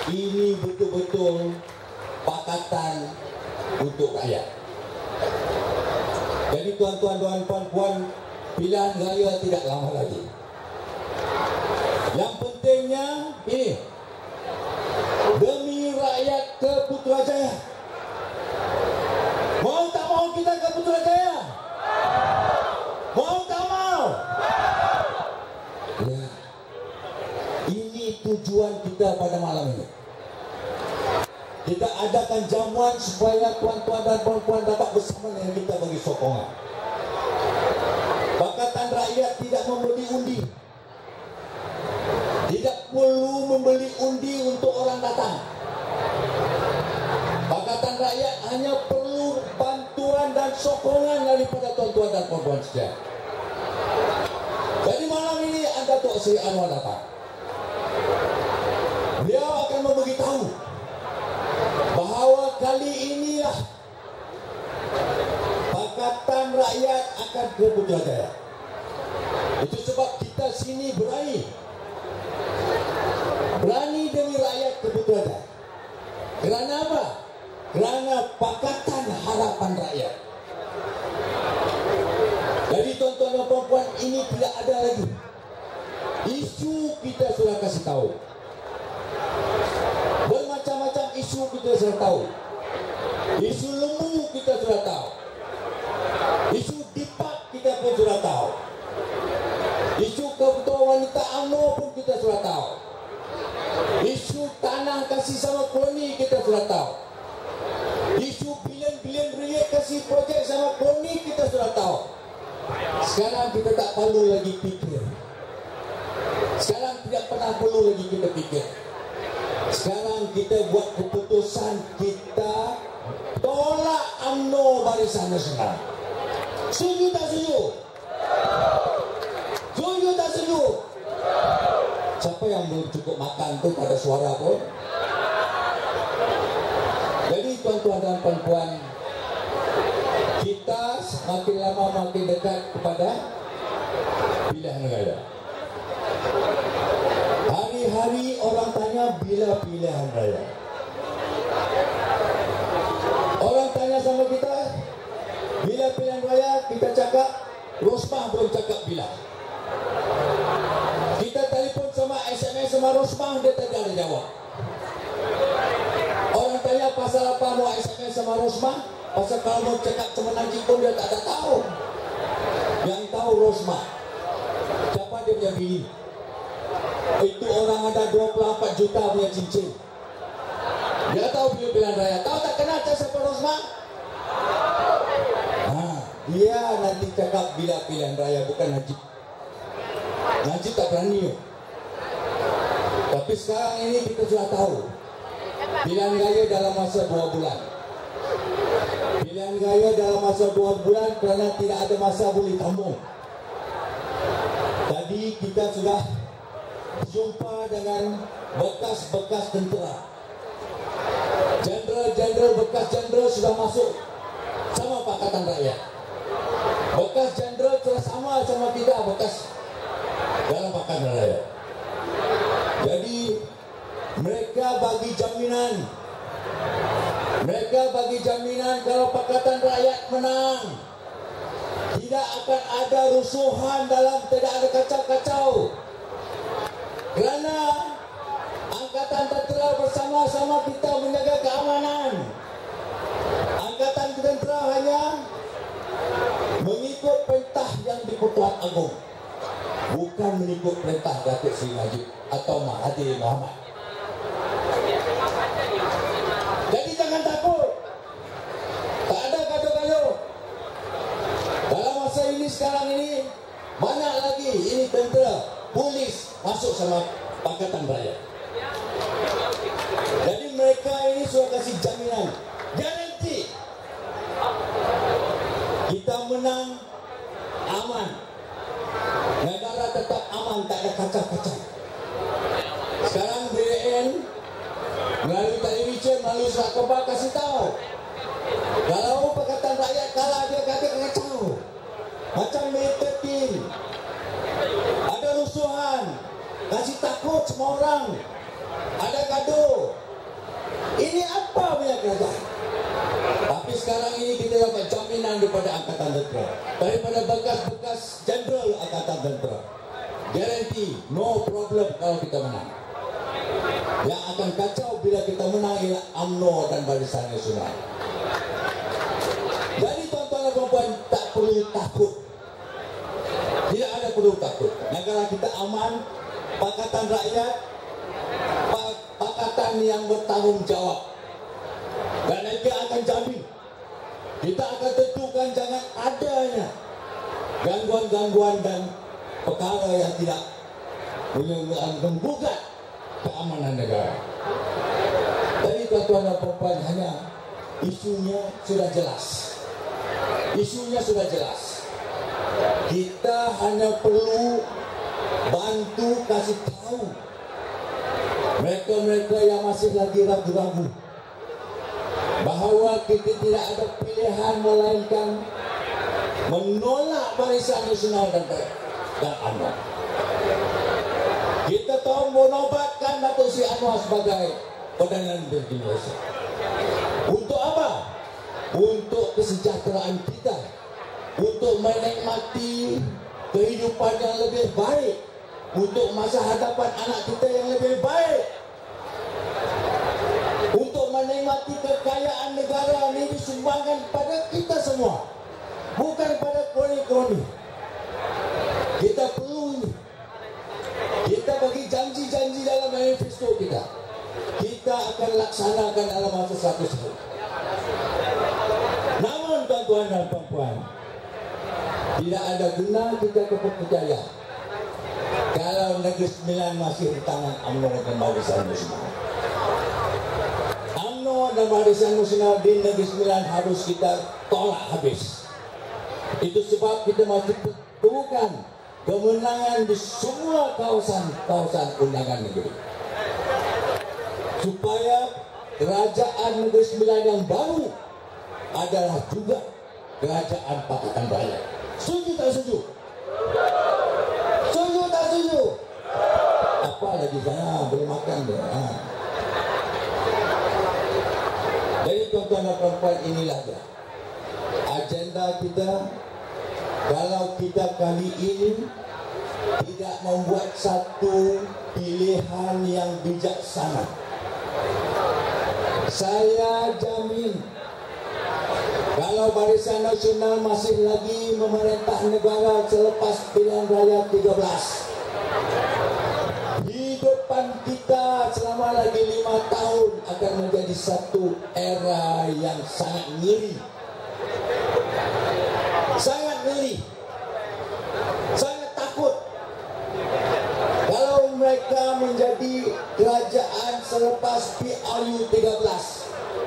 ini betul-betul pakatan untuk rakyat. Jadi tuan-tuan dan puan-puan, pilihan raya tidak lama lagi. Yang pentingnya ini, demi rakyat ke Putrajaya. Mau tak mau kita ke Putrajaya? Mau tak mau? Ya, ini tujuan kita pada malam ini. Kita adakan jamuan supaya tuan-tuan dan puan-puan dapat bersama dengan kita bagi sokongan. Pakatan Rakyat tidak membeli undi. Tidak perlu membeli undi untuk orang datang. Pakatan Rakyat hanya perlu bantuan dan sokongan daripada tuan-tuan dan puan-puan sekalian. Jadi malam ini Datuk Seri Anwar datang. Beliau akan memberitahu bahawa kali inilah Pakatan Rakyat akan ke Putrajaya. Itu sebab kita sini berani demi rakyat ke Putrajaya. Kerana apa? Kerana Pakatan Harapan Rakyat. Jadi tuan-tuan dan puan-puan, ini tidak ada lagi. Isu kita sudah kasih tahu. Bermacam-macam isu kita sudah tahu. Isu lembu kita sudah tahu. Isu dipak kita pun sudah tahu. Isu ketua wanita UMNO pun kita sudah tahu. Isu tanah kasih sama koloni kita sudah tahu. Isu bilion-bilion ringgit kasih projek sama koloni kita sudah tahu. Sekarang kita tak perlu lagi fikir. Sekarang tidak pernah perlu lagi kita fikir. Sekarang kita buat keputusan, kita tolak UMNO Barisan Nasional. Setuju tak setuju? Setuju tak setuju? Siapa yang belum cukup makan tu pada suara pun? Jadi tuan-tuan dan puan-puan, kita semakin lama makin dekat kepada pilihan raya. Hari-hari orang tanya bila pilihan raya. Orang tanya sama kita, bila pilihan raya, kita cakap, Rosmah belum cakap bila. Kita telefon sama SMS sama Rosmah, dia tak ada jawab. Orang tanya pasal apa mau SMS sama Rosmah, pasal kalau mau cakap sama Najib pun dia tak ada tahu. Yang tahu Rosmah, siapa dia punya bini. Itu orang ada 24 juta punya cincin. Dia tahu pilihan raya. Tahu tak kenal siapa Rosmah? Dia nanti cakap bila pilihan raya, bukan Najib. Najib tak berani. Tapi sekarang ini kita sudah tahu pilihan raya dalam masa 2 bulan. Pilihan raya dalam masa 2 bulan kerana tidak ada masa boleh tambung. Tadi kita sudah jumpa dengan bekas-bekas tentera. Jenderal-jenderal, bekas jenderal sudah masuk sama Pakatan Rakyat. Bekas jenderal sudah sama kita bekas dalam Pakatan Rakyat. Jadi mereka bagi jaminan kalau Pakatan Rakyat menang, tidak akan ada rusuhan dalam, tidak ada kacau-kacau. Kerana Angkatan Tentera bersama-sama kita menjaga keamanan. Angkatan Tentera hanya mengikut perintah yang di-Pertuan Agong, bukan mengikut perintah Datuk Seri Najib atau Mahathir Mohamad. Jadi jangan takut. Tak ada gaduh-gaduh. Dalam masa ini, sekarang ini, banyak lagi ini tentera, polis masuk sama Pakatan Rakyat. Jadi mereka ini sudah kasih jaminan, garanti kita menang aman, negara tetap aman, tak ada kacau-kacau. Sekarang BN melalui televisyen, melalui surat khabar kasih tahu, kalau Pakatan Rakyat kalah, dia kata kacau, macam Mei 13, ada rusuhan, kasih takut semua orang, ada gaduh. Ini apa punya kerajaan? Tapi sekarang ini kita dapat jaminan daripada Angkatan Tentera, daripada bekas-bekas jenderal Angkatan Tentera. Garanti, no problem kalau kita menang. Yang akan kacau bila kita menang ialah UMNO dan Barisan Nasional. Jadi tuan-tuan dan puan-puan, tak perlu takut. Tidak ada perlu takut. Negara kita aman, Pakatan Rakyat, pakatan yang bertanggungjawab. Dan mereka akan jamin. Kita akan tentukan jangan adanya gangguan-gangguan dan perkara yang tidak menggugat keamanan negara. Jadi tuan-tuan dan puan-puan, hanya isunya sudah jelas. Isunya sudah jelas. Kita hanya perlu bantu kasih tahu mereka-mereka yang masih lagi ragu-ragu bahawa kita tidak ada pilihan melainkan menolak Barisan Nasional dan UMNO. Kita tahu menobatkan Datuk Seri Anwar sebagai Perdana Menteri Malaysia. Untuk apa? Untuk kesejahteraan kita, untuk menikmati kehidupan yang lebih baik, untuk masa hadapan anak kita yang lebih baik, untuk menikmati kekayaan negara ini disumbangkan pada kita semua, bukan pada kroni-kroni. Kita perlu ini. Kita bagi janji-janji dalam manifesto kita. Kita akan laksanakan dalam masa 100 tahun. Namun tuan-tuan dan puan-puan, tidak ada guna kita kepercayaan kalau Negeri Sembilan masih di tangan UMNO dan Barisan Nasional. UMNO dan Barisan Nasional di Negeri Sembilan harus kita tolak habis. Itu sebab kita masih perlukan kemenangan di semua kawasan undangan negeri, supaya kerajaan Negeri Sembilan yang baru adalah juga kerajaan Pakatan Rakyat. Setuju tak setuju? Setuju tak setuju? Apa lagi saya boleh makan dia. Jadi tuan-tuan dan puan-puan, inilah dia agenda kita. Kalau kita kali ini tidak membuat satu pilihan yang bijaksana, saya jamin kalau Barisan Nasional masih lagi memerintah negara selepas pilihan raya 13, hidupan kita selama lagi 5 tahun akan menjadi satu era yang sangat ngeri. Sangat ngeri, sangat takut kalau mereka menjadi kerajaan selepas PRU 13.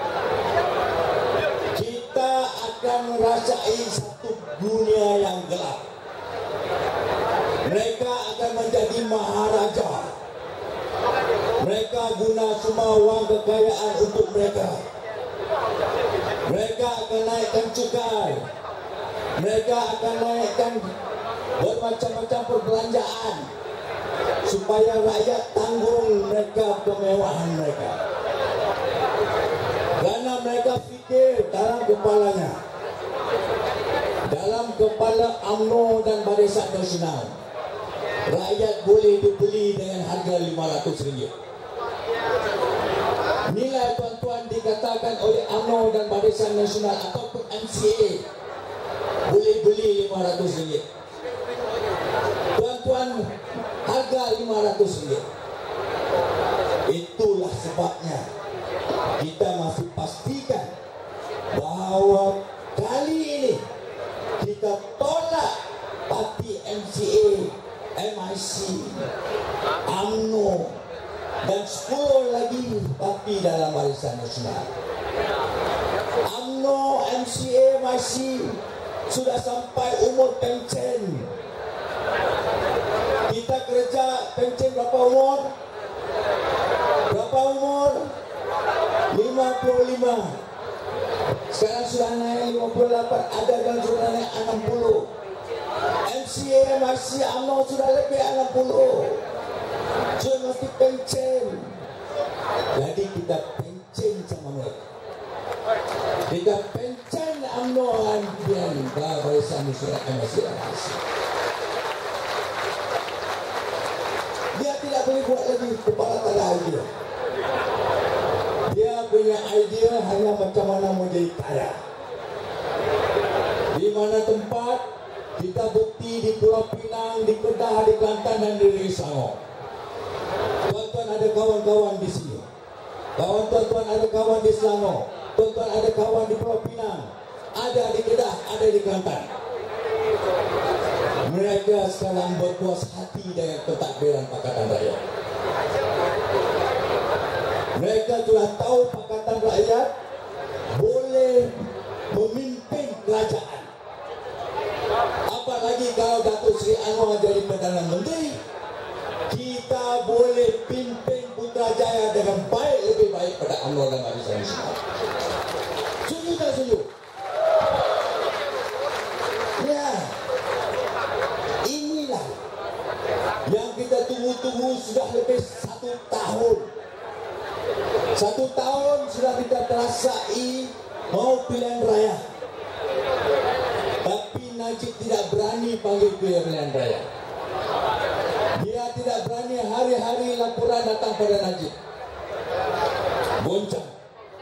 Kita akan merasai satu dunia yang gelap. Mereka akan menjadi maharaja. Mereka guna semua wang kekayaan untuk mereka. Mereka akan naikkan cukai. Mereka akan naikkan bermacam-macam perbelanjaan supaya rakyat tanggung mereka kemewahan mereka. Kerana mereka fikir dalam kepalanya, dalam kepala UMNO dan Barisan Nasional, rakyat boleh dibeli dengan harga RM500. Nilai tuan-tuan dikatakan oleh UMNO dan Barisan Nasional ataupun MCA boleh beli RM500. Tuan-tuan, harga RM500. Itulah sebabnya kita masih pastikan bahawa kali ini kita tolak parti MCA, MIC, UMNO dan 10 lagi parti dalam Barisan Nasional. UMNO, MCA, MIC sudah sampai umur pencen. Kita kerja pencen berapa umur? Berapa umur? 55. Sekarang sudah naik 58, ada yang sudah naik 60. MCA, MIC, UMNO sudah lebih 60. Sudah mesti pencen. Jadi kita pencen MSC. Dia tidak boleh buat lagi kepala tak ada idea. Dia punya idea hanya macam mana menjadi kaya. Di mana tempat kita bukti di Pulau Pinang, di Kedah, di Kelantan dan di Negeri Selangor. Tuan-tuan ada kawan-kawan di sini. Tuan-tuan ada kawan di Selangor. Tuan-tuan ada kawan di Pulau Pinang. Ada di Kedah, ada di Kelantan. Mereka sekarang berpuas hati dengan pentadbiran Pakatan Rakyat. Mereka sudah tahu Pakatan Rakyat boleh memimpin kerajaan. Apalagi kalau Datuk Seri Anwar jadi Perdana Menteri, kita boleh pimpin Putrajaya dengan baik, lebih baik pada UMNO dan Barisan Nasional. Setuju tak setuju? Ya. Inilah yang kita tunggu-tunggu sudah lebih 1 tahun. 1 tahun sudah kita terasai mau pilihan raya. Tapi Najib tidak berani panggil pilihan raya. Dia tidak berani hari-hari laporan datang pada Najib. Goncang.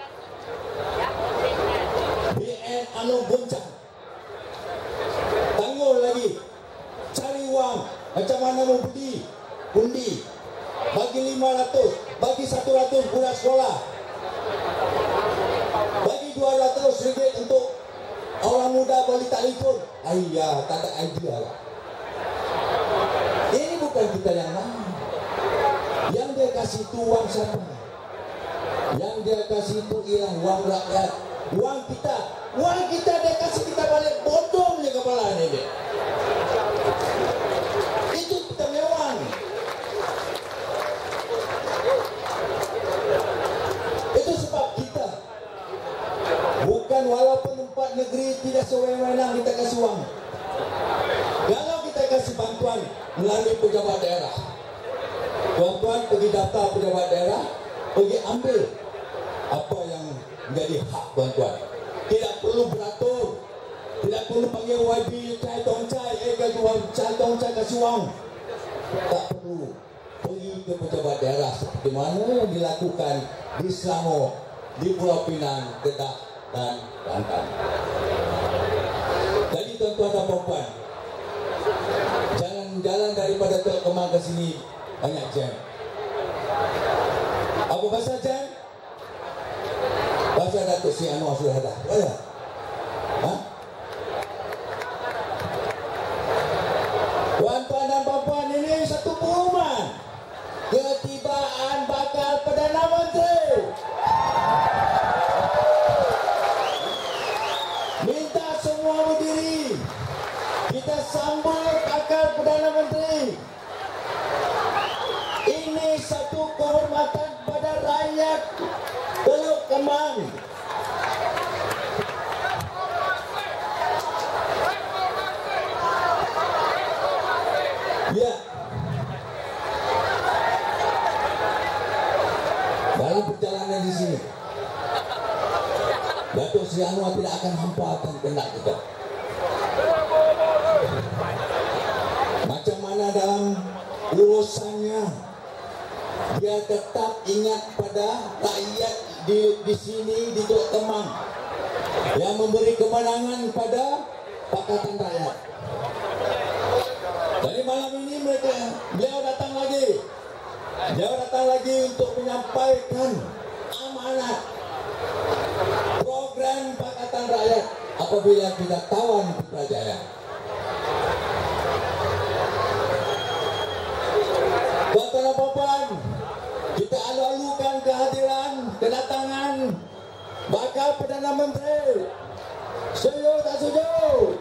BN goncang. Tangguh lagi. Cari wang. Macam mana mau beli? Undi. Bagi 500. Bagi 100 budak sekolah. Bagi 200 ringgit untuk orang muda boleh telefon. Ayah, tak ada idea lah. Ini bukan kita yang mahu. Yang dia kasih itu wang siapa? Yang dia kasih itu ialah wang rakyat. Wang kita. Wang kita dia kasih kita balik. Bodong je kepala ni dia. Itu kita punya wang. Itu sebab kita. Bukan walaupun tempat negeri tidak sewenang-wenang kita kasih wang. Kalau kita kasih bantuan melalui pejabat daerah, tuan-tuan pergi daftar pejabat daerah, pergi ambil apa yang menjadi hak tuan-tuan. Tidak perlu beratur, tidak perlu panggil YB cai tong cai, cai tong cai kasih wang. Tak perlu. Pergi ke pejabat daerah seperti mana yang dilakukan di Selangor, di Pulau Pinang, Kedah dan Kelantan. Jadi tuan-tuan dan puan-puan, jalan daripada Teluk Kemang ke sini banyak jam. Apa pasal jam? Pasal Datuk Seri Anwar sudah ada. Ya? Ha? Tuan-tuan dan puan-puan, ini satu pengumuman. Ketibaan bakal Perdana Menteri. Minta semua berdiri. Kita sambut bakal Perdana Menteri. Ini satu kehormatan pada rakyat Teluk Kemang. Ya. Dalam perjalanan di sini, Datuk Seri Anwar tidak akan hampakan kehendak kita. Macam mana dalam urusannya, dia tetap ingat pada rakyat di sini di Teluk Kemang yang memberi kemenangan pada Pakatan Rakyat. Jadi malam ini beliau datang lagi. Beliau datang lagi untuk menyampaikan amanat program Pakatan Rakyat apabila kita tawan Putrajaya. Tuan-tuan dan puan-puan, kita alu-alukan kehadiran, kedatangan bakal Perdana Menteri. Setuju tak setuju?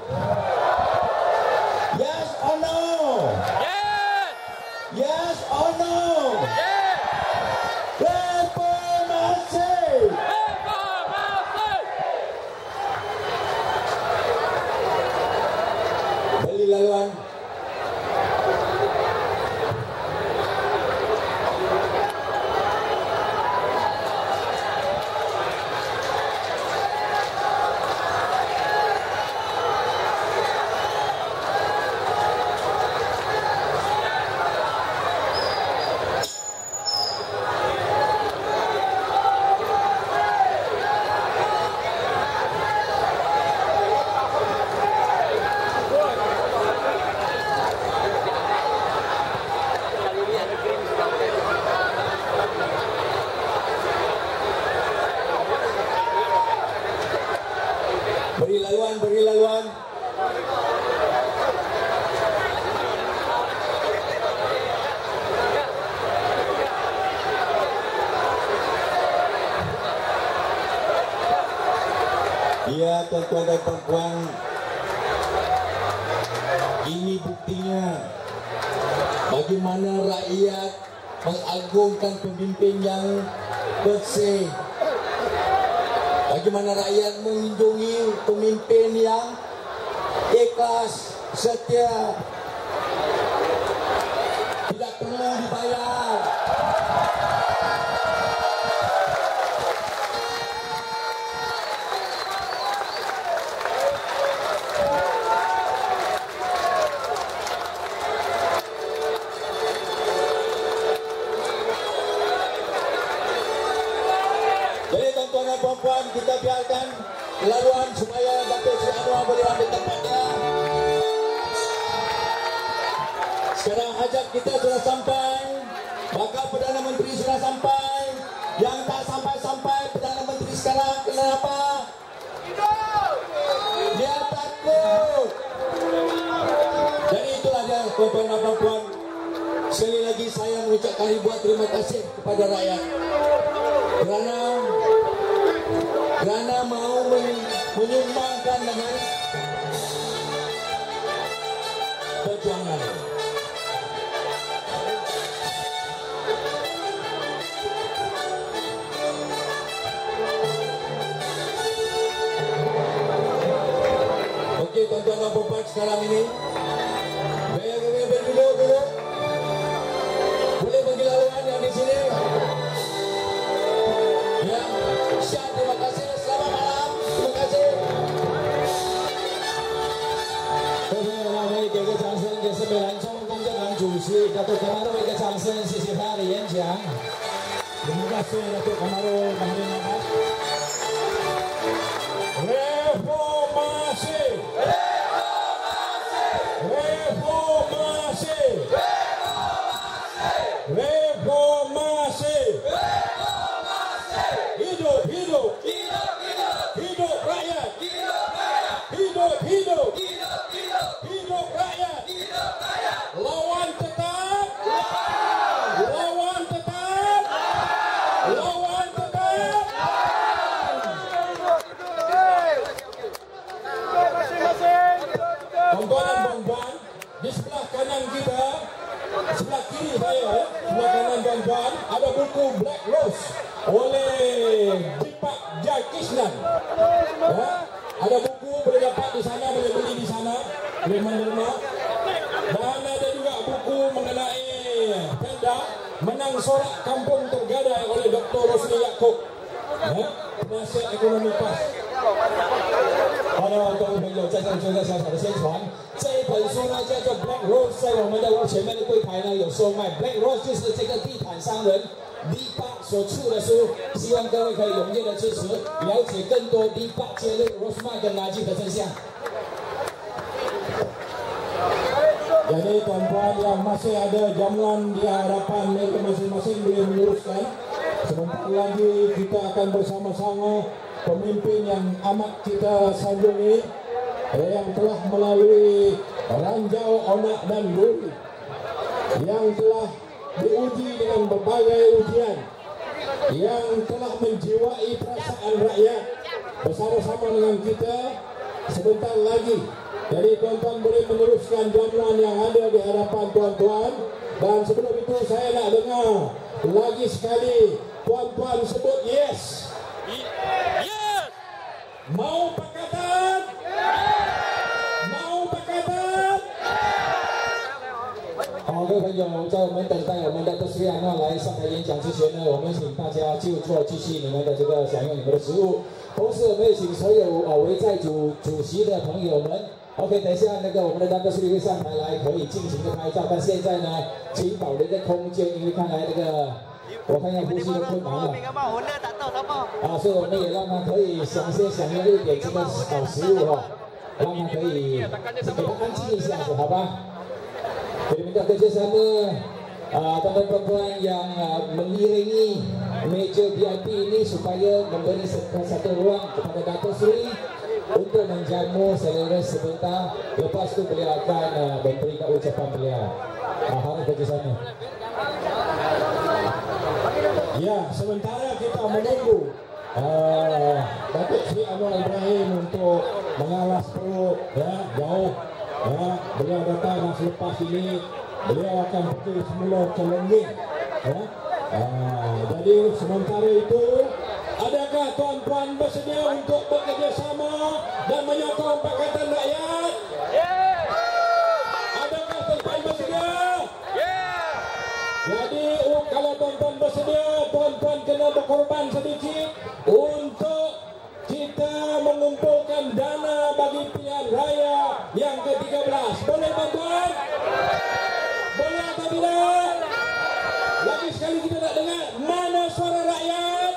Yes or no? Yes! Yes or no? Yes! Reformasi! Reformasi! Beli laluan. tuan-tuan dan puan-puan, ini buktinya bagaimana rakyat mengagungkan pemimpin yang bersih. Bagaimana rakyat mengunjungi pemimpin yang ikhlas, setia, tidak perlu dibayar. Jadi tuan-tuan dan puan-puan, kita biarkan laluan supaya Datuk Seri Anwar boleh ambil tempatnya. Sekarang hajat kita sudah sampai, bakal Perdana Menteri sudah sampai. Yang tak sampai-sampai Perdana Menteri sekarang, kenapa? Dia takut. Jadi itulah dia tuan-tuan dan puan-puan. Sekali lagi saya mengucapkan ribuan terima kasih kepada rakyat kerana mau menyumbangkan dengan perjuangan. Okey tuan-tuan dan puan-puan, sekarang ini dulu. Boleh bagi laluan yang di sini. Ya, siap, terima kasih. Selamat malam. Terima kasih. 各位朋友们，我们给个掌声，给是美兰中公正党主席大家Kamarul一个掌声，谢谢他的演讲。Terima kasih Datuk Kamarul Mahmud. Reformasi. Reformasi. Reformasi. Hidup, hidup. Hidup rakyat. Hidup, hidup. Hidup rakyat. Lawan tetap. Lawan tetap. Lawan tetap. Tuan-tuan dan puan-puan, di sebelah kanan kita, sebelah kiri saya, sebelah kanan tuan-tuan, ada buku Black Rose oleh Deepak Jayakishnan. Ya, ada buku boleh dapat di sana, boleh beli di sana, boleh menerima. Dan ada juga buku mengenai Pemda Menang Sorak Kampung Tergadai oleh Dr. Rosli Yaakob. Ya, penasihat ekonomi PAS. 好的，各位朋友，在这里做一个小小的宣传。这一本书呢叫做 Black Rose， 在我们的前面的柜台呢有售卖。Black Rose 就是这个地毯商人Deepak所出的书，希望各位可以踊跃的支持，了解更多Deepak揭露 Rosmah跟Najib的真相。 Jadi tuan-tuan yang masih ada jamuan di hadapan mereka masing-masing boleh meneruskan. Sebentar lagi kita akan bersama-sama pemimpin yang amat kita sanjungi, yang telah melalui ranjau onak dan duri, yang telah diuji dengan berbagai ujian, yang telah menjiwai perasaan rakyat bersama-sama dengan kita sebentar lagi. Jadi tuan-tuan boleh meneruskan jamuan yang ada di hadapan tuan-tuan. Dan sebelum itu saya nak dengar lagi sekali tuan-tuan sebut yes. Yes! Mau pakatan? Mau pakatan? 好，各位朋友，在我们等待我们的Datuk Seri Anwar来上台演讲之前呢，我们请大家就坐，继续你们的这个享用你们的食物。同时，我们也请所有围在主席的朋友们 ，OK， 等一下那个我们的Datuk Seri会上台来，可以尽情的拍照。但现在呢，请保留一个空间，因为看来那个我看要呼吸都困难了。所以我们也让他可以先享用一点这个食物哈，让他可以给他安静一下子，好吧？ Jadi minta kerjasama tuan-tuan perempuan yang mengiringi meja VIP ini supaya memberi satu ruang kepada Datuk Seri untuk menjamu selera sebentar. Lepas itu beliau akan memberikan ucapan beliau. Harap kerjasama. Ya, sementara kita menunggu Datuk Seri Anwar Ibrahim untuk mengalas perut ya, jauh ya. Beliau datang dan selepas ini beliau akan pergi semula ke Lengging ya. Jadi sementara itu, adakah tuan-tuan bersedia untuk bekerjasama dan menyokong Pakatan Rakyat? Adakah tuan-tuan bersedia? Jadi kalau tuan-tuan bersedia, tuan-tuan kena berkorban sedikit untuk kita mengumpulkan dana bagi pilihan raya yang ke-13. Boleh tuan-tuan? Boleh atau tidak? Lagi sekali kita nak dengar mana suara rakyat.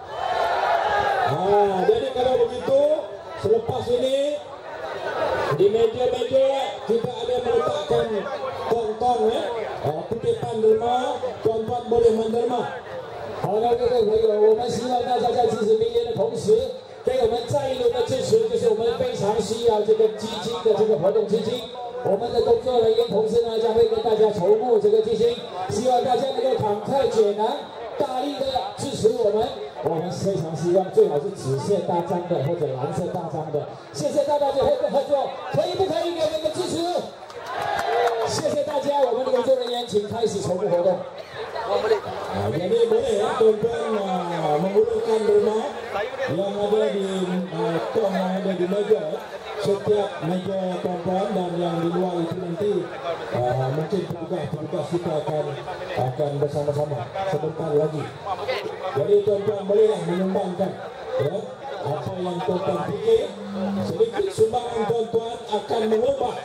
Jadi kalau begitu, selepas ini di meja-meja kita ada meletakkan tong-tong ya, kutipan derma, tuan-tuan boleh menderma. 好的，各位朋友，我们希望大家在支持明年的同时，给我们再一轮的支持，就是我们非常需要这个基金的这个活动基金。我们的工作人员同事呢，将会跟大家筹募这个基金，希望大家能够慷慨解囊，大力的支持我们。我们非常希望最好是紫色大章的或者蓝色大章的。谢谢大家的合作，可以不可以给我们一个支持？谢谢大家，我们的工作人员请开始筹募活动。Jadi boleh ya tuan-tuan mengulurkan derma yang ada di tong yang ada di meja, setiap meja tuan-tuan, dan yang di luar itu nanti mungkin petugas kita akan bersama-sama sebentar lagi. Jadi tuan-tuan bolehlah menyumbangkan ya, apa yang tuan-tuan fikir. Sedikit sumbangan tuan-tuan akan mengubah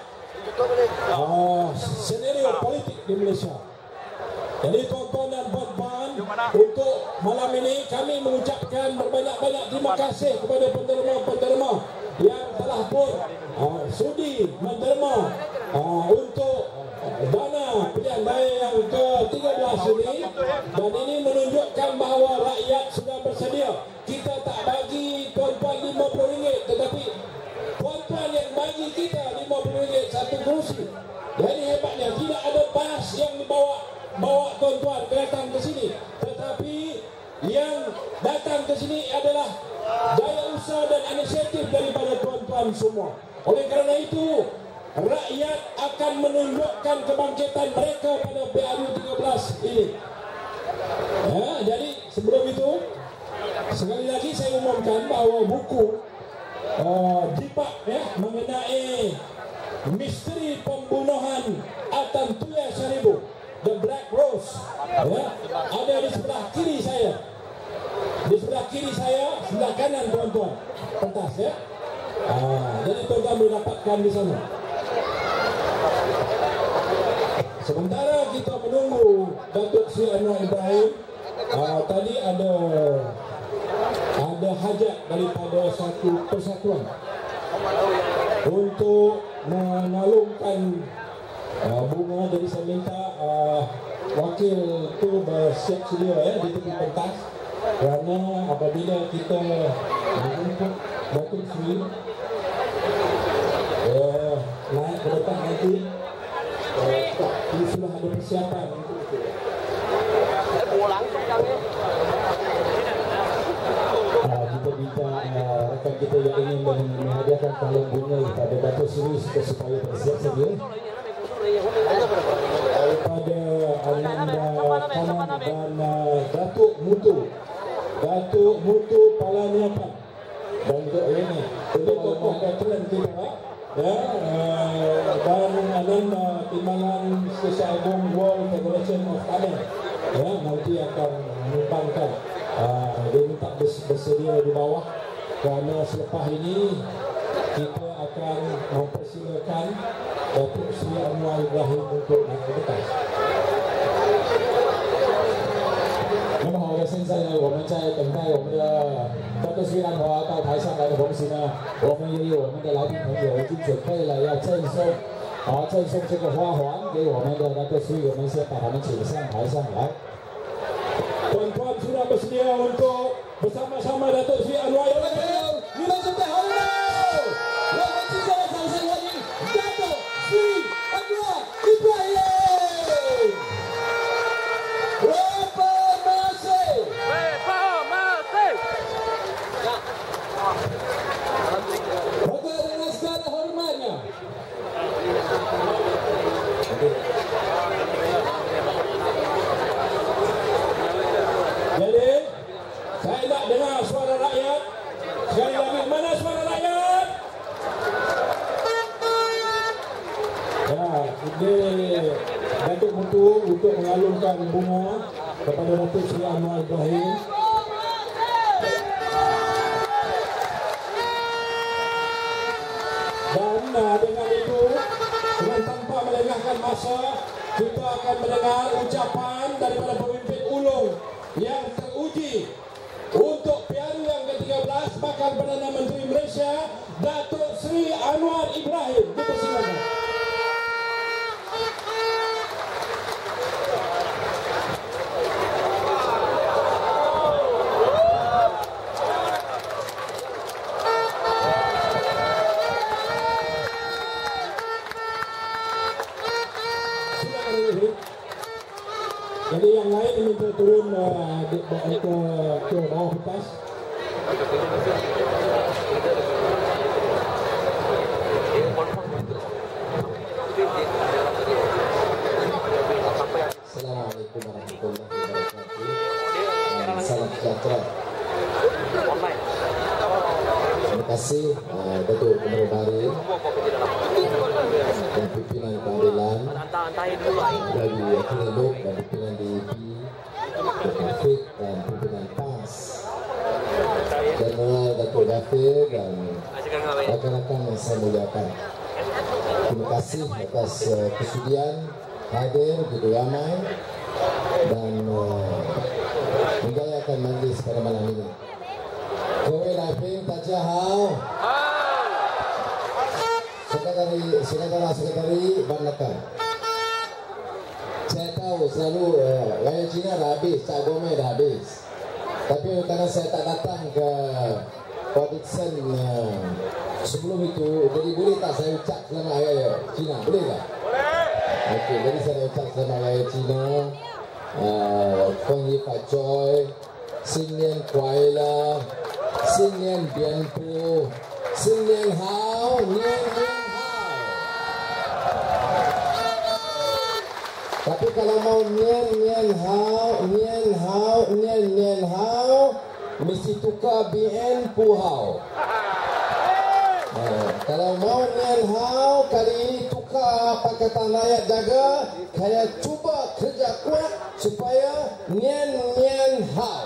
senario politik di Malaysia. Jadi tuan-tuan dan puan-puan, untuk malam ini kami mengucapkan berbanyak-banyak terima kasih kepada penderma-penderma yang telah pun sudi menderma untuk dana pilihan raya yang ke-13 ini, dan ini menunjukkan bahawa rakyat sudah bersedia. Kita tak bagi tuan-tuan RM50, tetapi tuan-tuan yang bagi kita RM50 satu kerusi. Jadi hebatnya, tidak ada bas yang dibawa tuan-tuan datang ke sini, tetapi yang datang ke sini adalah daya usaha dan inisiatif daripada tuan-tuan semua. Oleh kerana itu, rakyat akan menunjukkan kebangkitan mereka pada PRU 13 ini. Jadi sebelum itu, sekali lagi saya umumkan bahawa buku Dipak mengenai misteri pembunuhan Atan Tuya Seribu, The Black Rose, ada di sebelah kiri saya. Di sebelah kiri saya, sebelah kanan tuan-tuan, pentas ya. Jadi tuan-tuan boleh dapatkan di sana. Sementara kita menunggu Datuk Seri Anwar Ibrahim, tadi ada hajat daripada satu persatuan untuk menalungkan bunga. Jadi saya minta wakil tu bersiap sedia ya di tepi pentas, kerana apabila kita menjemput Datuk Seri naik ke depan nanti, ini sudah ada persiapan untuk itu. Kita minta rakan kita yang ingin menghadiahkan kalung bunga kepada Datuk Seri supaya bersiap sedia. Daripada Ananda Kanan dan Datuk Mutu Palaniapan, dan juga ini tokoh veteran kita ya, dan Ananda Timbalan Setiausaha Agung World Federation of Kanan ya, nanti akan menyumbangkan. Dia minta bersedia di bawah, kerana selepas ini kita akan mempersilakan Datuk Seri Anwar Ibrahim untuk naik ke atas。那么好的，现在呢，我们在等待我们的Datuk Seri Anwar到台上来的同时呢，我们也有我们的来宾朋友已经准备了要赠送这个花环给我们的Datuk Seri，我们先把他们请上台上来。Tuan-tuan sudah bersedia untuk bersama-sama Datuk Seri Anwar Ibrahim？你们准备好了没有？我们接下来掌声欢迎Datuk Seri Anwar Ibrahim。Reformasi。 Datuk Seri Anwar Ibrahim. Dan dengan itu, dengan tanpa melengahkan masa, kita akan mendengar ucapan daripada pemimpin ulung yang teruji untuk Piala yang ke-13 bakal Perdana Menteri Malaysia, Datuk Seri Anwar Ibrahim. Dipersilakan. Jadi yang lain minta turun ke bawah pentas. Assalamualaikum warahmatullahi wabarakatuh. Salam sejahtera. Terima kasih Datuk Gubernur Bahari dan pimpinan keadilan dari Akileluk dan pimpinan DAP, Datuk dan pimpinan PAS, General Datuk Ghafir dan rakan-rakan yang saya muliakan. Terima kasih atas kesudian hadir begitu ramai dan menggayakan majlis pada malam ini. Kewe Laifing Tajahau, Sekretari Bandar. Saya tahu selalu Raya Cina dah habis, Cak Gomez dah habis. Tapi karena saya tak datang ke Port Dickson sebelum itu, jadi boleh tak saya ucap selamat Hari Raya Cina? Boleh tak? Okey, jadi saya ucap selamat Hari Raya Cina. Feng Yi Fat Choi, Xin Nian Kuai La, Xin Nian Bian Pu, Xin Nian Hao, Nian Hao. Tapi kalau mau Nian Hao, mesti tukar Bien Pu Hao. Kalau mau Nian Hao, kali ini tukar Pakatan Rakyat Jaga. Saya cuba kerja kuat supaya Nian Hao.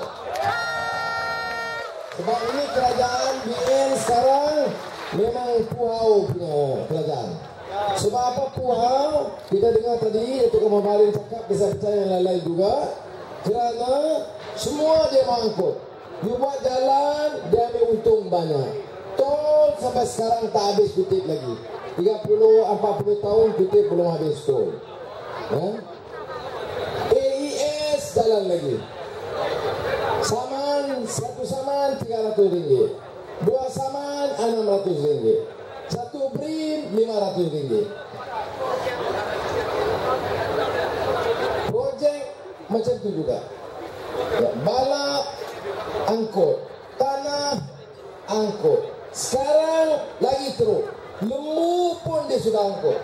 Sebab ini kerajaan BN sekarang memang Pu Hao punya kerajaan. Sebab apa Pu Hao? Kita dengar tadi Datuk Gubernur Bahari cakap, bisa percaya yang lain-lain juga. Kerana semua dia mangkut. You buat jalan, dia ambil untung banyak. Tol sampai sekarang tak habis kutip lagi. 30-40 tahun kutip belum habis tol. AES jalan lagi. Saman, satu saman RM300, dua saman RM600, satu BRIM RM500. Projek macam tu juga. Balap angkut, tanah angkut. Sekarang lagi teruk, lembu pun dia sudah angkut.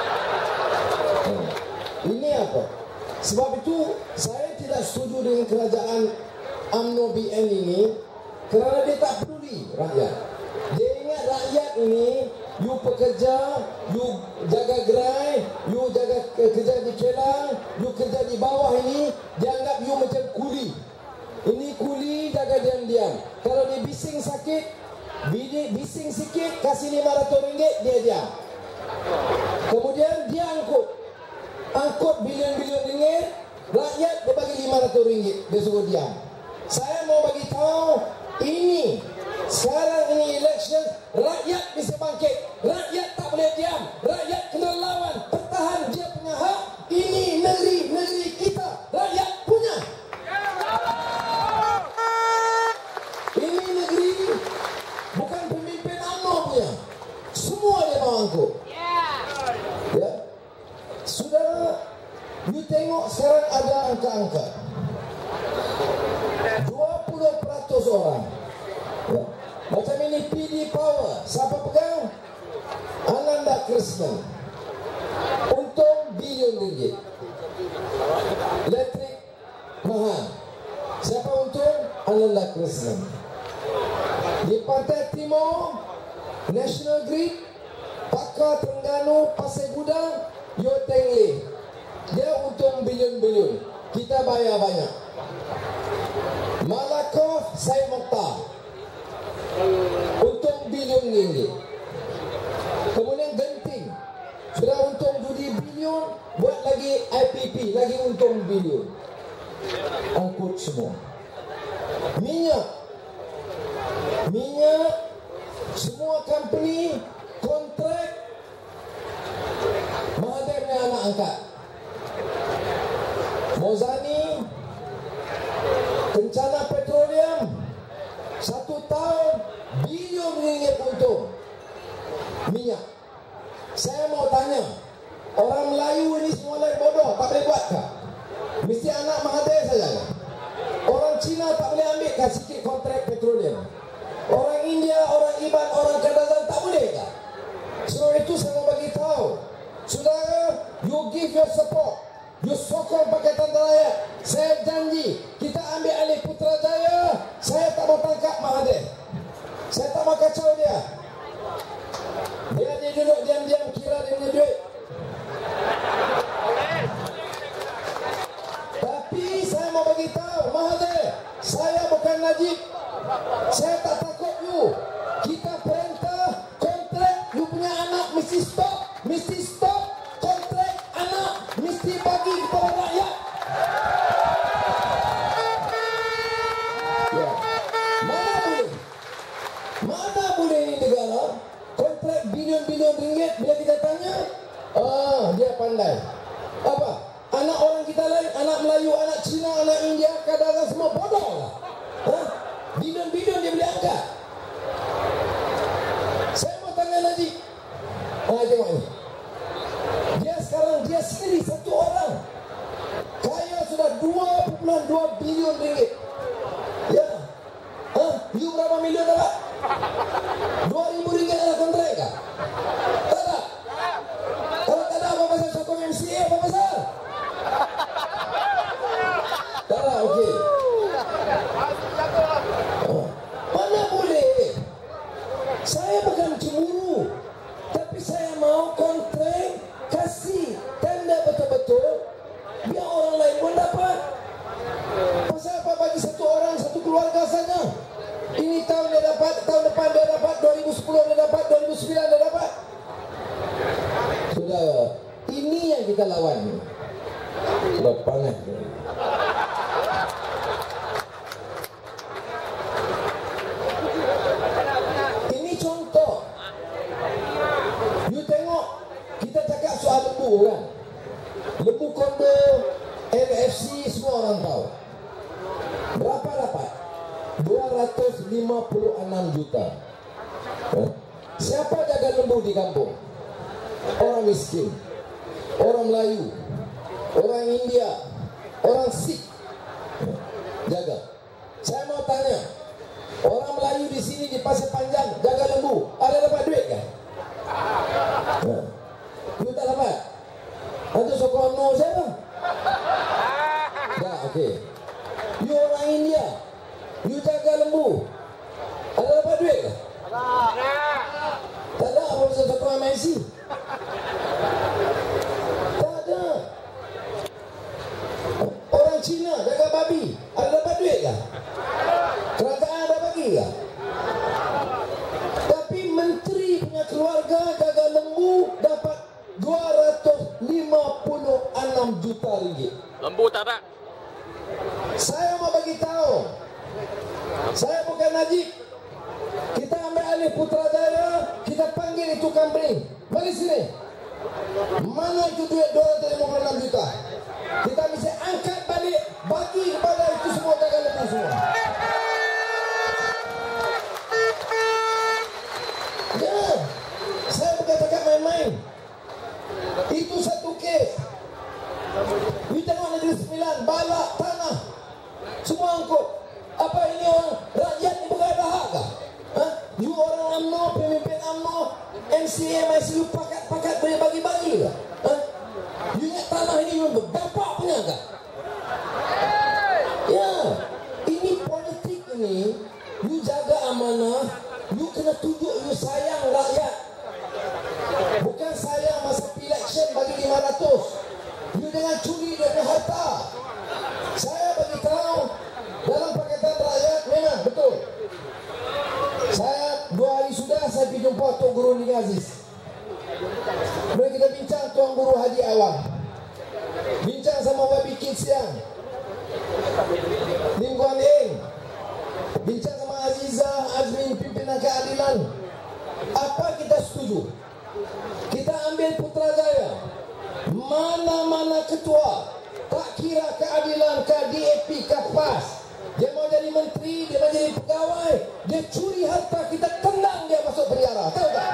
Ini apa? Sebab itu saya tidak setuju dengan kerajaan UMNO BN ini, kerana dia tak peduli rakyat. Dia ingat rakyat ini, you pekerja, you jaga gerai, you jaga kerja di kelang, you kerja di bawah ini, dia anggap you macam kuli. Ini kuli jaga diam-diam. Kalau dia bising sakit, bising sikit, kasih RM500, dia diam. Kemudian dia angkut bilion-bilion ringgit, rakyat dia bagi RM500, dia suruh diam. Saya mau bagi tahu, ini sekarang ini election, rakyat bisa bangkit, rakyat tak boleh diam, rakyat kena lawan, pertahan dia punya hak. Ini negeri kita, rakyat punya. Ini negeri bukan pemimpin UMNO punya, semua dia mau angkut. Ya, saudara, you tengok sekarang ada angka-angka 20% orang. Ya. Macam ini PD Power, siapa pegang? Ananda Krishnan. Untung bilion ringgit. Elektrik mahal. Siapa untung? Ananda Krishnan. Di Pantai Timur, National Grid, Pakar Terengganu, Pasir Gudang, Yo Teng Leh. Dia untung bilion-bilion. Kita bayar banyak. Malakoff Said Mokhtar untung bilion ringgit. Kemudian Genting sudah untung judi bilion, buat lagi IPP lagi untung bilion. Angkut semua. Minyak semua company kontrak Mahathir ni anak angkat. Mozani Kencana Petroleum 1 tahun bilion ringgit untung minyak. Saya mau tanya, orang Melayu ini semua lain bodoh, tak boleh buat kah? Mesti anak Mahathir saja. Orang Cina tak boleh ambil kah sikit kontrak petroleum? Orang India, orang Iban, orang Kadazan tak boleh kah? Sebab itu saya mau bagi tahu, saudara, you give your support, you sokong Pakatan Rakyat. Saya janji, kita ambil alih Putrajaya. Saya tak mau tangkap Mahathir, saya tak mau kacau dia. Dia duduk diam-diam kira dia punya duit. Tapi saya mau bagi tahu Mahathir, saya bukan Najib. Saya tak takut you. Kita perintah kontrak you punya anak mesti stop. Mesti stop kontrak anak, mesti bagi kepada rakyat. Ya. Mana boleh ini negara kontrak bilion-bilion ringgit. Bila kita tanya, dia pandai. Apa? Anak orang kita lain, anak Melayu, anak Cina, anak India, kadang-kadang semua bodoh lah. Bilion-bilion dia boleh angkat. Saya mau tanya Najib. Tengok ni. Dia sekarang, dia sendiri satu orang kaya sudah 2.2 bilion ringgit. Ya. You berapa milion dapat? 2,000 ringgit ada kontrak kah? Tak ada. Kalau tak ada, apa pasal sokong MCA? Apa pasal? Tak ada, okey. Mana boleh? Saya bukan cemburu, tapi saya mau kontrak kasih tanda betul-betul biar orang lain pun dapat. Pasal apa bagi satu orang, satu keluarga saja? Ini tahun dia dapat, tahun depan dia dapat, 2010 dia dapat, 2009 dia dapat. Sudah, ini yang kita lawan. Sudah panas. Ini contoh. You tengok, kita cakap soal lembu kan. Lembu kondo, LFC semua orang tahu. Berapa dapat? 256 juta. Siapa jaga lembu di kampung? Orang miskin, orang Melayu, orang India, orang Sikh jaga. Saya mau tanya, orang Melayu di sini di Pasir Panjang jaga lembu, ada dapat duit kan? You tak dapat? Ada sokong no siapa? Tak, okey. You orang India, you jaga lembu, ada dapat duit ke? Tak ada. Apa pasal sokong MIC? Tak ada. Orang Cina jaga babi, ada dapat duit ke? Kerajaan ada bagi ke? Tapi menteri punya keluarga jaga lembu dapat 256 juta ringgit. Lembu tak ada. Saya mau bagi tahu, saya bukan Najib. Kita ambil alih Putrajaya, kita panggil itu company. Mari sini. Mana itu duit 256 juta? Kita mesti angkat balik, bagi kepada itu semua jaga lembu semua. Ya, saya bukan cakap main-main. Itu satu kes. You tengok Negeri Sembilan, balak tanah semua angkut. Apa ini orang rakyat ni bukan ada hak kah? You orang UMNO, pemimpin UMNO, MCA, MICU pakat boleh bagi-bagi kah? You ingat tanah ini bapak punya kah? Ya, ini politik ini. You jaga amanah, you kena tunjuk you sayang rakyat. Bukan sayang masa election bagi 500. You dengan curi dia punya harta. Saya bagi tahu, Tuan Guru Ning Aziz. Kemudian kita bincang Tuan Guru Hadi Awang. Bincang sama Wabi Kit Siang, Lim Guan Eng. Bincang sama Aziza Azmin, pimpinan keadilan. Apa kita setuju? Kita ambil Putrajaya. Mana-mana ketua, tak kira keadilan, ke DAP, ke PAS, dia mau jadi menteri, dia mau jadi pegawai, dia curi harta, kita tendang dia masuk penjara. Tahu tak?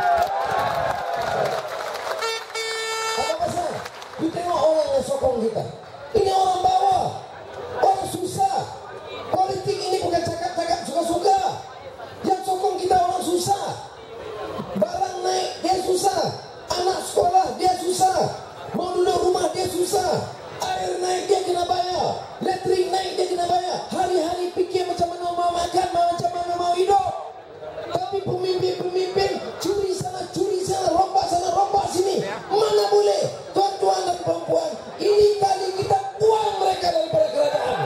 Apa pasal? You tengok orang yang sokong kita. Ini orang bawah, orang susah. Politik ini bukan cakap-cakap suka-suka. Yang sokong kita orang susah. Barang naik dia susah, anak sekolah dia susah, mau duduk rumah dia susah, air naik dia kena bayar, elektrik naik dia kena bayar. Hari-hari fikir macam mana mau makan, macam mana mau hidup. Tapi pemimpin-pemimpin curi sana, rompak sini. Mana boleh? Tuan-tuan dan puan-puan, ini kali kita buang mereka daripada kerajaan.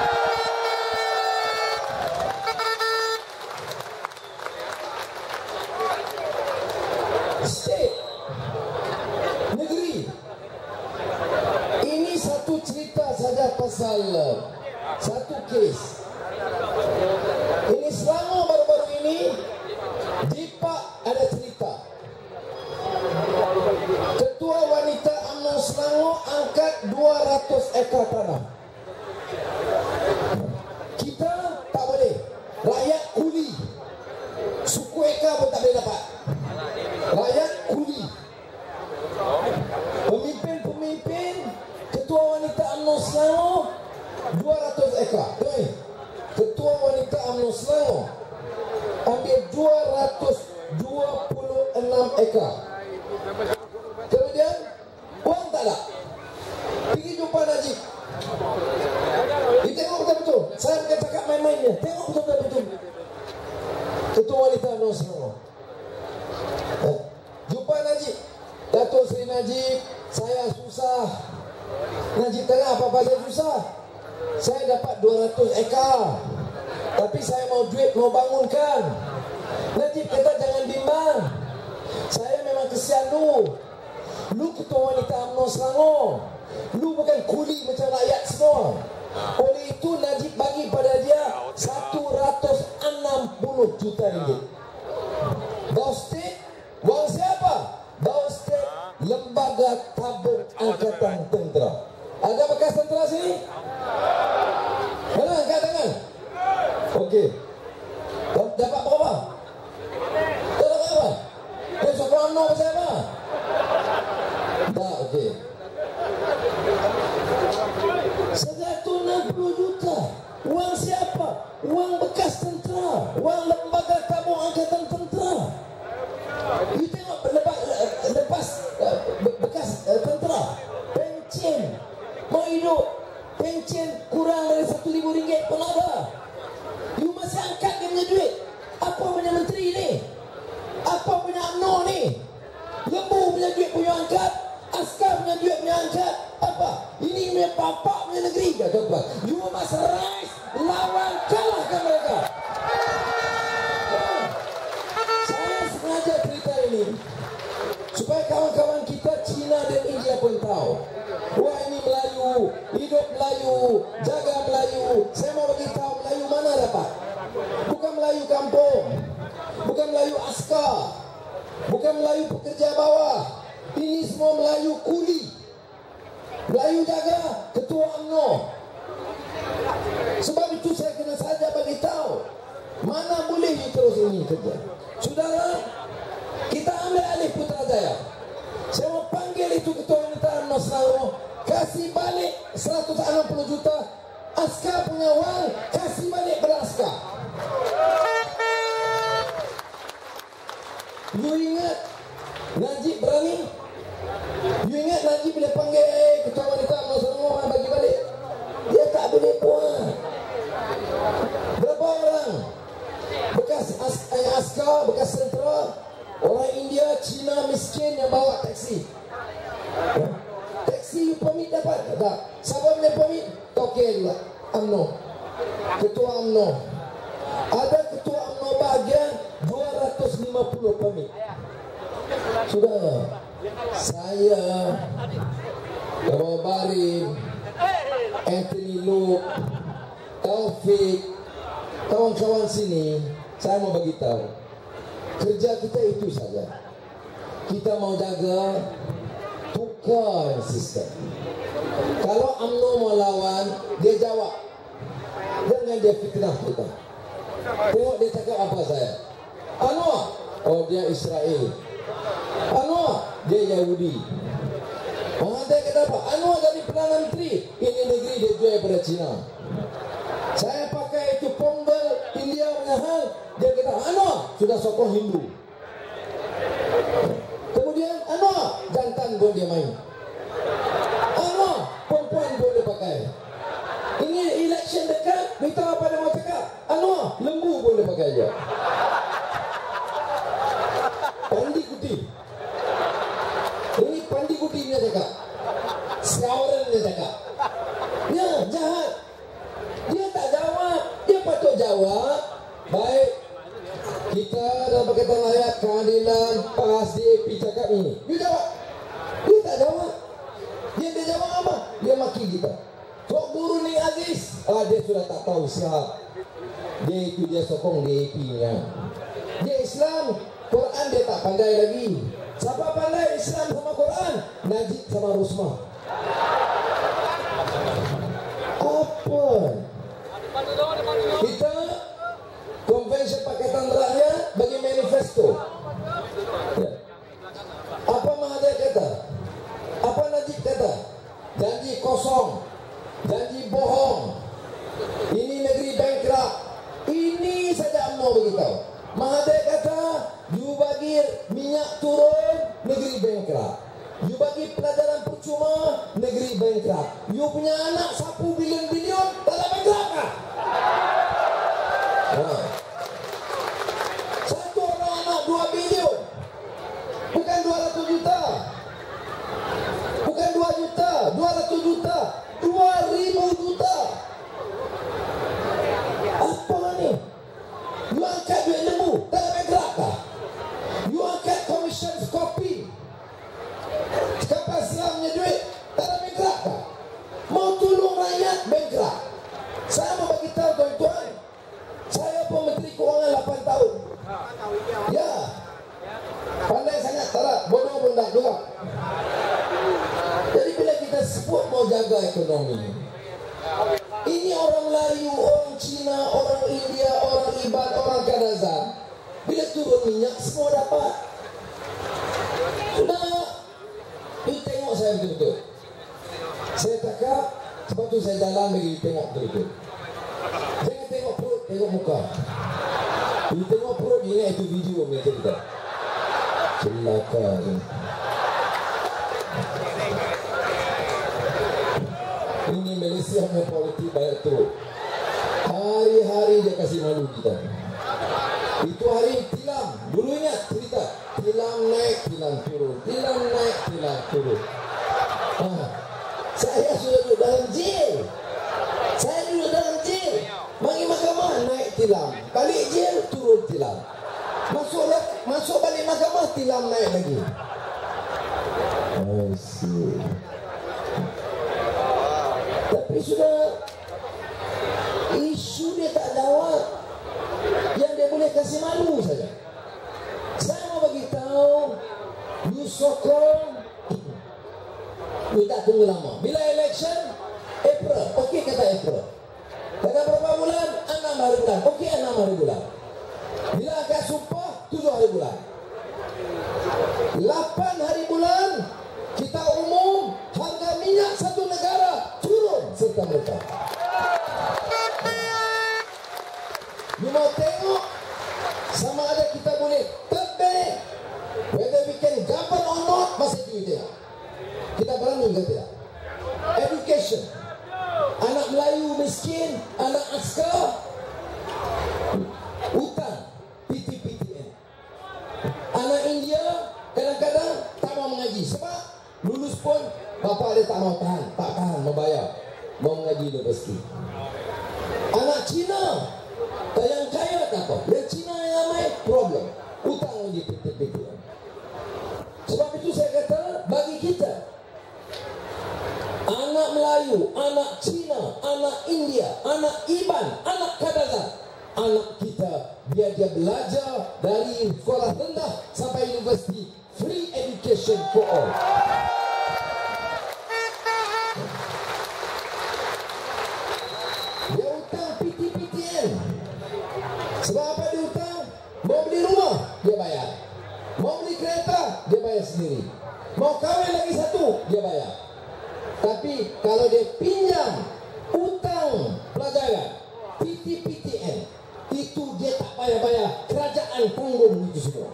State, negeri. Ini satu cerita saja pasal satu kes. Ini Selangor baru-baru ini, Dipak ada cerita. Ketua Wanita UMNO Selangor angkat 200 ekar tanah. Kita tak boleh. Rakyat kuli, suku ekar pun tak boleh dapat. Rakyat kuli. Pemimpin-pemimpin, Ketua Wanita UMNO Selangor 200 ekar. Ketua Wanita UMNO Selangor ambil 226 ekar. Kemudian wang tak ada. Pergi jumpa Najib. Dia tengok betul-betul. Saya bukan cakap main-mainnya. Tengok betul-betul. Ketua Wanita UMNO Selangor. Jumpa Najib. Datuk Seri Najib, saya susah. Najib tanya, apa saya susah? Saya dapat 200 ekar, tapi saya mau duit, mau bangunkan. Najib kata, jangan bimbang. Saya memang kesian lu. Lu Ketua Wanita UMNO Selangor. Lu bukan kuli macam rakyat semua. Oleh itu Najib bagi pada dia 160 juta ringgit. Bau state, wang siapa? Bau state, Lembaga Tabung Angkatan Tentera. Ada bekas tentera sini? Mana angkat tangan? Okey. Dapat berapa? Tak dapat apa? Dia sokong UMNO pasal apa? Tak, okey. 160 juta. Wang siapa? Wang bekas tentera. Wang Lembaga Tabung Angkatan Tentera. You tengok lepas bekas tentera, pencen, mau hidup, pencen kurang dari RM1,000 pun ada. You masih angkat dia punya duit. Apa punya menteri ni? Apa punya UMNO ni? Lembu punya duit punya angkat, askar punya duit punya angkat. Apa? Ini punya bapak punya negeri. Tuan-tuan, you must rise, lawan, kalahkan mereka. Saya sengaja cerita ini supaya kawan-kawan kita Cina dan India pun tahu. Wah, ini Melayu, hidup Melayu, jaga Melayu. Saya mau beritahu Melayu mana dapat. Bukan Melayu kampung, bukan Melayu askar, bukan Melayu pekerja bawah. Ini semua Melayu kuli. Melayu jaga Ketua UMNO. Sebab itu saya kena saja beritahu, mana boleh terus ini kerja. Saudara, kita ambil alih Putrajaya. Saya mau panggil itu Ketua Wanita UMNO Selangor, kasih balik 160 juta. Askar punya wang, kasih balik beraskar. You ingat Najib berani? You ingat Najib boleh panggil Ketua Wanita UMNO Selangor bagi balik? Dia tak boleh buat. Berapa orang bekas askar, bekas tentera, orang India, Cina miskin yang bawa taksi. Taksi you permit dapat? Tak. Siapa punya permit? Tokel lah, UMNO, Ketua UMNO. Ada Ketua UMNO bahagian 250 permit. Sudah, saya, Kawan Barim, Anthony Luke, Taufik, kawan-kawan sini, saya mau bagi tahu, kerja kita itu saja. Kita mau jaga tukar sistem. Kalau UMNO mau lawan, dia jawab. Jangan dia fitnah kita. Tengok dia cakap apa saya. Anwar, oh dia Israel. Anwar, dia Yahudi. Dia kata apa? Anwar jadi Perdana Menteri. Ini negeri dia jual pada Cina. Saya pakai itu Pongal India punya hal. Dia kata Anwar sudah sokong Hindu. Kemudian Anwar jantan pun dia main. Anwar perempuan pun dia pakai. Ini election dekat, kita apa dia mau cakap? Anwar lembu pun dia pakai je. Pandi kuti. Ini pandi kuti dia cakap. Siaran dia cakap. Ya jahat. Dia tak jawab. Dia patut jawab. Baik. Kita dalam berkaitan ayat keadilan PAS DAP cakap ini. Dia jawab. Dia tak jawab. Dia jawab apa? Dia maki kita. Tok Guru ni Aziz. Dia sudah tak tahu siapa. Dia itu dia sokong DAP-nya. Dia Islam. Quran dia tak pandai lagi. Siapa pandai Islam sama Quran? Najib sama Rosmah. Apa? Kita Konvensi Pakatan Rakyat bagi manifesto. Ya. Apa Mahathir kata? Apa Najib kata? Janji kosong. Janji bohong. Ini negeri bankrupt. Ini saja UMNO beritahu. Mahathir kata, you bagi minyak turun, negeri bankrupt. You bagi pelajaran percuma, negeri bankrupt. You punya anak sapu bilion-bilion, tak ada bankrupt kah? Satu orang anak 2 bilion. Bukan 200 juta. Bukan 2 juta, 200 juta. 2,000 juta. Apa ni? You angkat duit lembu, tak ada bankrupt kah? You angkat komisen kopi, kapal selamnya duit, tak ada bankrupt kah? Mau tolong rakyat, bankrupt. Saya mau bagi tahu tuan-tuan, saya pun Menteri Kewangan 8 tahun. Ya, pandai sangat, tak ada, bodoh pun tak juga. Jadi bila kita sebut mau jaga ekonomi, ini orang Melayu, orang Cina, orang India, orang Iban, orang Kadazan, bila turun minyak semua dapat. Sudah, you tengok saya betul-betul. Saya cakap, sebab tu saya jalan bagi tengok betul-betul. Jangan tengok perut, tengok muka. You tengok perut, ingat itu video punya cerita. Celaka tu. Ini Malaysia punya politik bayar teruk. Hari-hari dia kasih malu kita. Itu hari tilam. Dulu ingat cerita. Tilam naik, tilam turun. Tilam naik, tilam turun. Saya sudah duduk dalam jail. Saya duduk dalam jail. Mari mahkamah, naik tilam. Balik jail, turun tilam. Masuk balik mahkamah, tilam naik lagi. I see. Tapi sudah isu dia tak jawab. Yang dia boleh kasih malu saja. Saya mau bagi tahu, you sokong, you tak tunggu lama. Bila election, April, okey kata April. Kata berapa bulan? 6 hari bulan. Okey 6 hari bulan. Bila akan sumpah, 7 hari bulan. 8 hari bulan, kita umum harga minyak satu negara turun serta-merta. You mau tengok sama ada kita boleh terbang, whether we can govern or not, masih itu tidak. Kita berani ke tidak? Education, anak Melayu miskin, anak askar, hutang, PTPTN. Anak India kadang-kadang tak mau mengaji sebab lulus pun bapa dia tak mau tahan membayar, mau mengaji universiti. Anak Cina yang kaya tak apa, yang Cina yang ramai problem, hutang lagi PTPTN. India, anak Iban, anak Kadazan, anak kita biar dia belajar dari sekolah rendah sampai universiti, free education for all. Dia hutang PTPTN. Sebab apa dia hutang? Mau beli rumah, dia bayar. Mau beli kereta, dia bayar sendiri. Mau kahwin lagi satu, dia bayar. Tapi kalau dia pinjam hutang pelajaran PTPTN, itu dia tak payah bayar, kerajaan tanggung itu semua.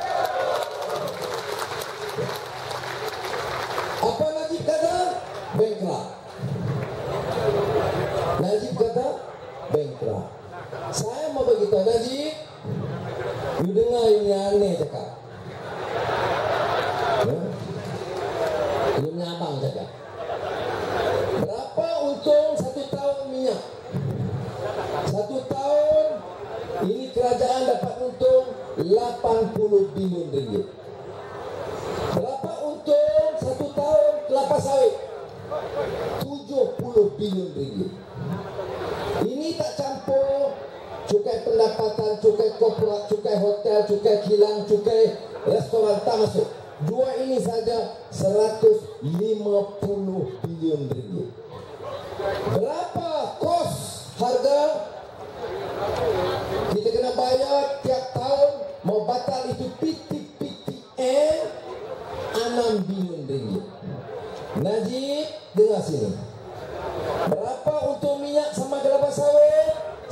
Apa Najib kata? Bankrupt. Najib kata bankrupt. Saya mau beritahu Najib, you dengar ini aneh cakap. Ini punya abang cakap. Berapa untung 1 tahun minyak? 1 tahun ini kerajaan dapat untung 80 bilion ringgit. Berapa untung 1 tahun kelapa sawit? 70 bilion ringgit. Ini tak campur cukai pendapatan, cukai korporat, cukai hotel, cukai kilang, cukai restoran, tak masuk. Dua ini saja 150 bilion ringgit. Berapa kos harga kita kena bayar tiap tahun mau batal itu PTPTN 6 bilion ringgit. Najib, dengar sini. Berapa untuk minyak sama kelapa sawit?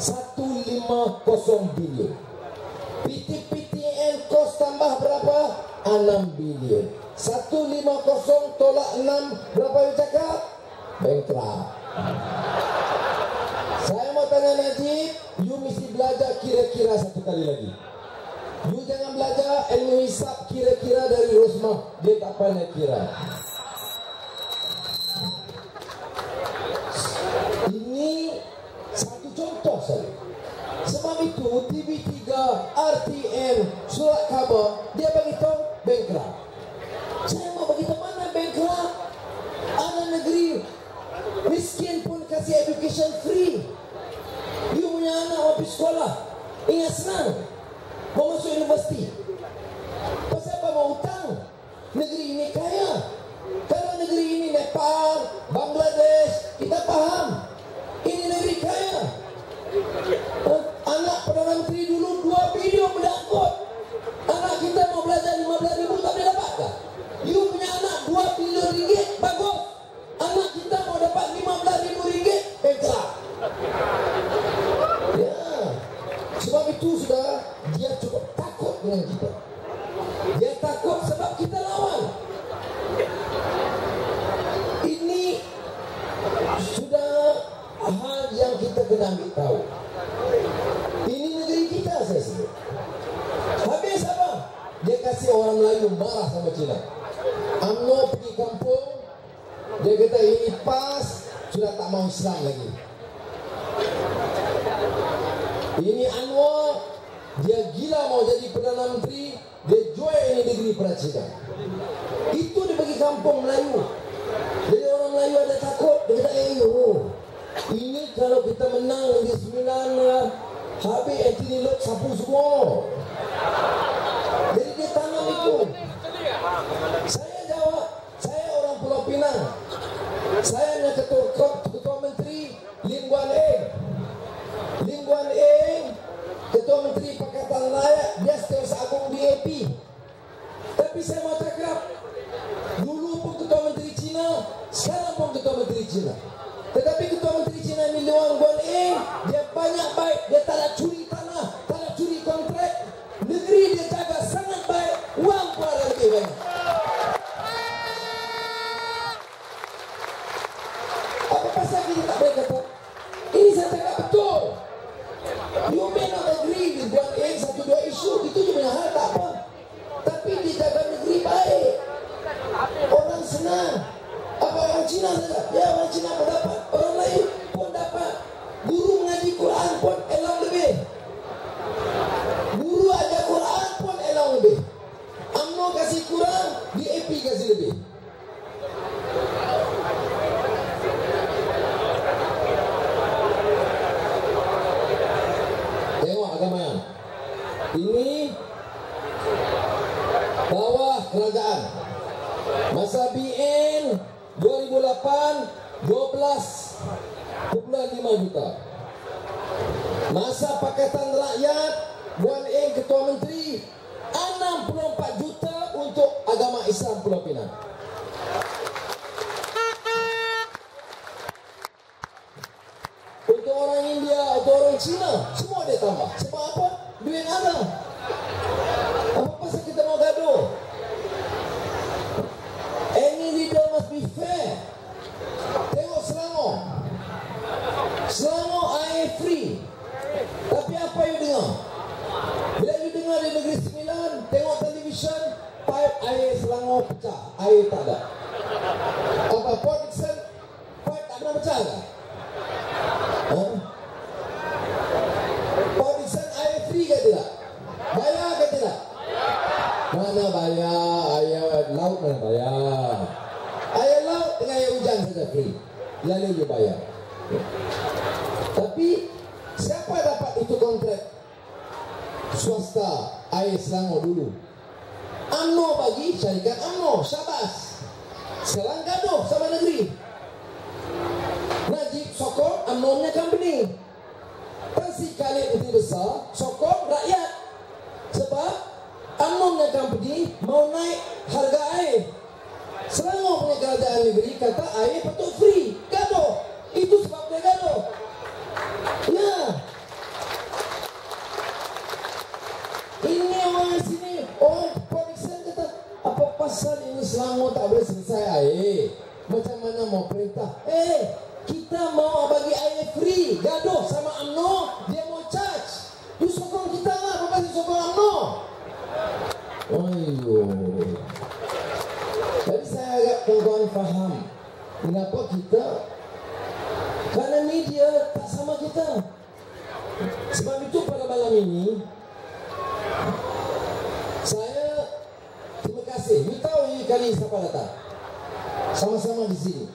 150 bilion. PTPTN kos tambah berapa? 6 bilion. 150 tolak 6 berapa you cakap? Bankrupt. Saya mau tanya Najib, you mesti belajar kira-kira satu kali lagi. You jangan belajar ilmu hisab kira-kira dari Rosmah, dia tak pandai kira. Ini satu contoh saja. Sebab itu TV3, RTN, surat khabar, dia beritahu bankrupt. Saya mau beritahu mana bankrupt? Ada negeri miskin pun kasih education free. You punya anak mau pergi sekolah, ingat senang. Mau masuk universiti. Pasal apa mau hutang? Negeri ini kaya. Kalau negeri ini Nepal, Bangladesh, kita faham. Ini negeri kaya. Anak Perdana Menteri dulu 2 bilion berangkut. Anak kita mau belajar 15,000 tak boleh dapat kah? You punya anak 2 bilion ringgit, bagus. Anak kita mau dapat 15,000 ringgit, bankrupt. Ya. Sebab itu sudah dia cukup takut dengan kita. Dia takut sebab kita lawan. Ini sudah hal yang kita kena ambil tahu. Ini negeri kita, saya sebut. Habis apa? Dia kasih orang Melayu marah sama Cina. UMNO pergi kampung, dia kata ini pas, sudah tak mau Islam lagi. Ini Anwar, dia gila mau jadi Perdana Menteri, dia jual ini negeri pada Cina. Itu dia pergi kampung Melayu. Jadi orang Melayu ada takut, dia kata ini kalau kita menang di 9 habis Anthony Lok sapu semua. Jadi dia tanam itu. Saya jawab, saya orang Pulau Pinang. Saya hanya ketua menteri Lim Guan Eng. Lim Guan Eng, ketua menteri Pakatan Rakyat, dia Setiausaha Agung DAP. Tapi saya mau cakap, dulu pun ketua menteri Cina, sekarang pun ketua menteri Cina. Tetapi ketua menteri Cina ini Lim Guan Eng, dia banyak baik, dia tak nak curi tanah, tak nak curi kontrak. Negeri dia jaga sangat baik, wang pun ada lebih banyak. Apa pasal kita tak boleh kata? Ini saya cakap betul. You may not agree with Guan Eng 1-2 isu, itu je punya hal, tak apa. Tapi dia jaga negeri baik. Orang senang. Apa orang Cina saja? Ya, orang Cina pun dapat. Orang lain pun dapat. Guru mengaji Quran pun elok lebih. Guru ajar Quran pun elok lebih. UMNO kasih kurang, DAP kasih lebih. Ini bawah kerajaan. Masa BN 2008 12.5 juta. Masa Pakatan Rakyat Buan Eng Ketua Menteri 64 juta untuk agama Islam Pulau Pinang. Untuk orang India, untuk orang Cina, semua dia tambah. Sebab apa? Duit ada. Apa pasal kita mau gaduh? Any leader must be fair. Tengok Selangor. Selangor air free. Tapi apa you dengar? Bila you dengar di Negeri Sembilan, tengok televisyen, pipe air Selangor pecah. Air tak ada. Apa Port Dickson, pipe tak pernah pecah tak? Port Dickson air free ke tidak? Bayar ke tidak? Mana bayar? Air laut mana bayar? Air laut dengan air hujan saja free. Lalu you bayar. Tapi siapa dapat itu kontrak swasta air Selangor dulu? UMNO bagi, syarikat UMNO, Syabas. Sekarang gaduh sama negeri. Najib sokong UMNO punya company. Tansi Khalid Menteri Besar sokong rakyat. Sebab UMNO punya company mau naik harga air. Selangor punya kerajaan negeri kata air patut free. Gaduh. Itu sebab dia gaduh. Ya. Ini orang sini, orang Port-Dickson kata, apa pasal ini Selangor tak boleh selesai air? Macam mana mau perintah? Kita mau bagi air free. Gaduh sama UMNO, dia mau charge. You sokong kita lah, apa pasal sokong UMNO? Ayo. Jadi saya agak kawan faham kenapa kita, karena media tak sama kita. Sebab itu pada malam ini saya terima kasih. You tahu ini kali siapa datang? Sama-sama di sini.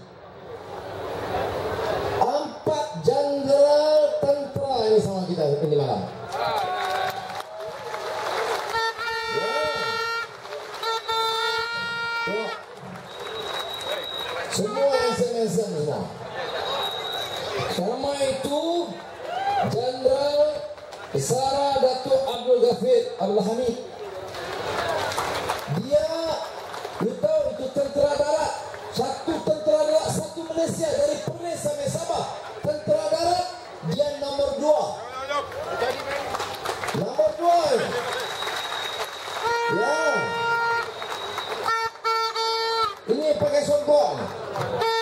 4 jenderal tentera ini sama kita ini malam. Semua yang saya mention semua. Sama itu Jenderal Besar Datuk Abdul Ghafir Abdul Hamid. Dia, you tahu itu tentera darat. Satu tentera darat, satu Malaysia dari Perlis sampai Sabah. Tentera darat, dia nombor 2. Nombor 2. Ya. Ini pakai softball.